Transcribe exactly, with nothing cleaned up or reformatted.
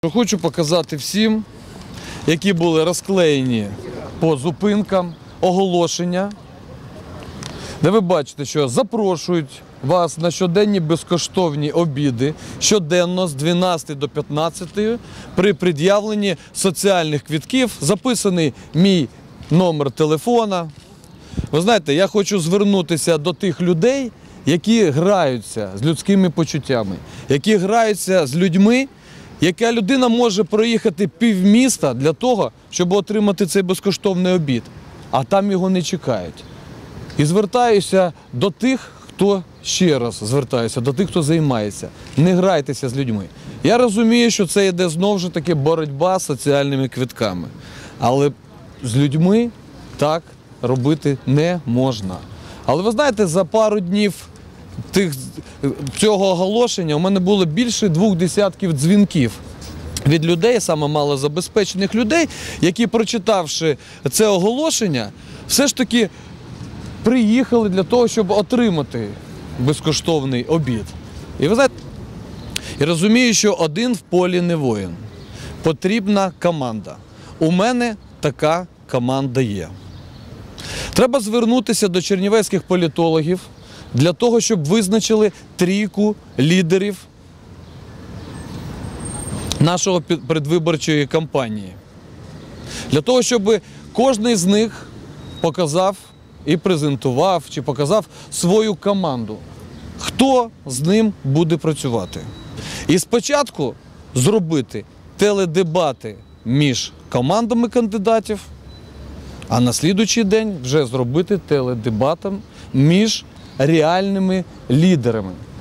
Хочу показати всім, які були розклеєні по зупинкам, оголошення, де ви бачите, що запрошують вас на щоденні безкоштовні обіди, щоденно з дванадцятої до п'ятнадцятої, при пред'явленні соціальних квитків, записаний мій номер телефона. Ви знаєте, я хочу звернутися до тих людей, які граються з людськими почуттями, які граються з людьми, яка людина може проїхати півміста для того, щоб отримати цей безкоштовний обід, а там його не чекають. І звертаюся до тих, хто, ще раз звертаюся, до тих, хто займається. Не грайтеся з людьми. Я розумію, що це йде знову ж таки боротьба з соціальними квитками. Але з людьми так робити не можна. Але ви знаєте, за пару днів тих, цього оголошення у мене було більше двох десятків дзвінків від людей, саме малозабезпечених людей, які, прочитавши це оголошення, все ж таки приїхали для того, щоб отримати безкоштовний обід. І ви знаєте, я розумію, що один в полі не воїн. Потрібна команда. У мене така команда є. Треба звернутися до чернівецьких політологів для того, щоб визначили трійку лідерів нашої передвиборчої кампанії. Для того, щоб кожен з них показав і презентував, чи показав свою команду, хто з ним буде працювати. І спочатку зробити теледебати між командами кандидатів, а на слідуючий день вже зробити теледебатом між реальними лідерами.